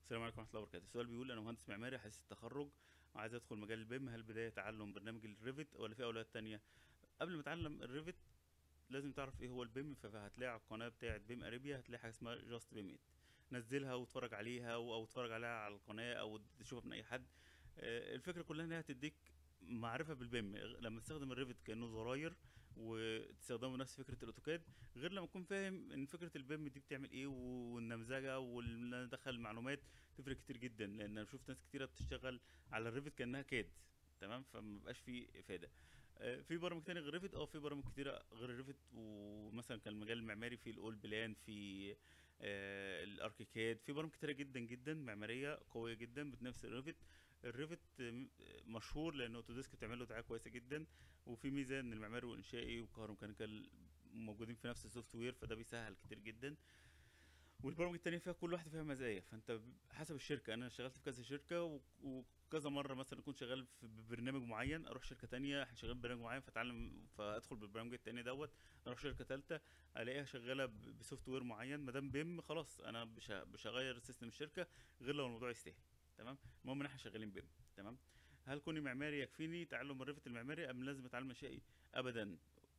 السلام عليكم ورحمة الله وبركاته. السؤال بيقول: أنا مهندس معماري حديث التخرج وعايز أدخل مجال البيم، هل بداية تعلم برنامج الريفت ولا في أولويات تانية؟ قبل ما تتعلم الريفت لازم تعرف إيه هو البيم، فهتلاقي على القناة بتاعة بيم أريبيا هتلاقي حاجة اسمها جاست بيم إت. نزلها واتفرج عليها أو اتفرج عليها على القناة أو تشوفها من أي حد. الفكرة كلها إنها هتديك معرفة بالبيم لما تستخدم الريفت كأنه زراير وتستخدمه نفس فكرة الأوتوكاد، غير لما تكون فاهم إن فكرة البيم دي بتعمل إيه والنمذجة وإن ندخل المعلومات. تفرق كتير جدا، لأن أنا شفت ناس كتيرة بتشتغل على الريفت كأنها كاد. تمام، فمبقاش فيه إفادة. في برامج تانية غير ريفت، في برامج كتيرة غير ريفت، ومثلا كان المجال المعماري في الأول بلان، في الاركيكاد، في برامج كتيرة جدا جدا معمارية قوية جدا بتنافس الريفت. الريفت مشهور لان اوتوديسك بتعمل له دعايه كويسه جدا، وفي ميزه ان المعماري والانشائي والكهروميكانيكال موجودين في نفس السوفت وير، فده بيسهل كتير جدا. والبرامج التانية فيها كل واحدة فيها مزايا، فانت حسب الشركة. انا اشتغلت في كذا شركة وكذا مرة مثلا اكون شغال في برنامج معين، اروح شركة تانية احنا شغالين ببرنامج معين فاتعلم فادخل بالبرنامج التاني دوت. اروح شركة تالتة الاقيها شغالة بسوفت وير معين، مادام بيم خلاص انا مش هغير سيستم الشركة غير لو الموضوع يستاهل. تمام، المهم ان احنا شغالين بيم. تمام. هل كوني معماري يكفيني تعلم الريفت المعماري ام لازم اتعلم انشائي؟ ابدا.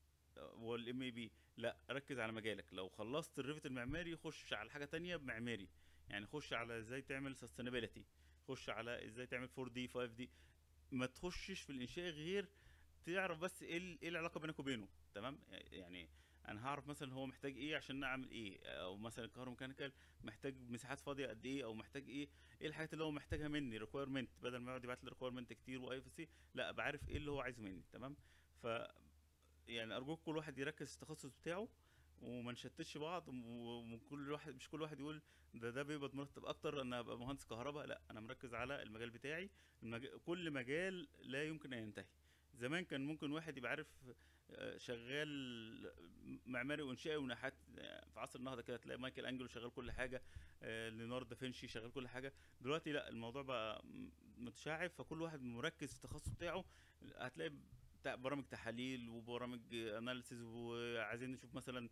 والام اي بي لا، ركز على مجالك. لو خلصت الريفت المعماري خش على حاجه تانية بمعماري، يعني خش على ازاي تعمل سستينابيلتي، خش على ازاي تعمل 4 دي 5 دي. ما تخشش في الانشاء غير تعرف بس ايه العلاقه بينك وبينه. تمام، يعني انا هعرف مثلا هو محتاج ايه عشان اعمل ايه، او مثلا الكهروميكانيكال محتاج مساحات فاضيه قد ايه، او محتاج ايه الحاجات اللي هو محتاجها مني ريكويرمنت، بدل ما يقعد يبعت لي ريكويرمنت كتير واي اف سي، لا بعرف ايه اللي هو عايزه مني. تمام. ف يعني ارجوك كل واحد يركز في التخصص بتاعه وما نشتتش بعض، وكل واحد مش كل واحد يقول ده بيقبض مرتب اكتر انا ابقى مهندس كهرباء. لا، انا مركز على المجال بتاعي. كل مجال لا يمكن ان ينتهي. زمان كان ممكن واحد يبقى عارف شغال معماري وانشائي ونحات. في عصر النهضه كده تلاقي مايكل انجلو شغال كل حاجه، ليوناردو دافنشي شغال كل حاجه. دلوقتي لا، الموضوع بقى متشعب، فكل واحد مركز في التخصص بتاعه. هتلاقي برامج تحاليل وبرامج اناليسيز، وعايزين نشوف مثلا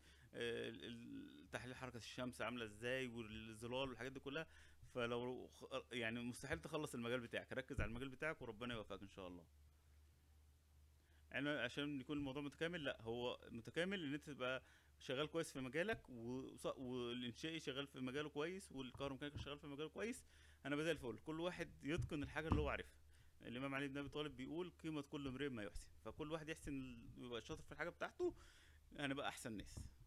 تحليل حركة الشمس عاملة ازاي والظلال والحاجات دي كلها. فلو يعني مستحيل تخلص المجال بتاعك، ركز على المجال بتاعك وربنا يوفقك ان شاء الله. يعني عشان يكون الموضوع متكامل، لا هو متكامل ان انت تبقى شغال كويس في مجالك والانشائي شغال في مجاله كويس والكهروميكانيكي شغال في مجاله كويس. انا زي الفل، كل واحد يتقن الحاجه اللي هو عارفها. الامام علي بن ابي طالب بيقول: قيمه كل امرئ ما يحسن. فكل واحد يحسن ويبقى شاطر في الحاجه بتاعته، هنبقى احسن ناس.